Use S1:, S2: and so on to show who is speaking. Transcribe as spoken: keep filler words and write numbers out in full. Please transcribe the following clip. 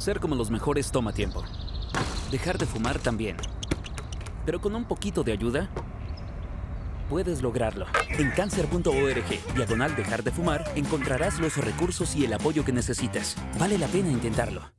S1: Ser como los mejores toma tiempo. Dejar de fumar también. Pero con un poquito de ayuda, puedes lograrlo. En cáncer punto org, diagonal dejar de fumar, encontrarás los recursos y el apoyo que necesitas. Vale la pena intentarlo.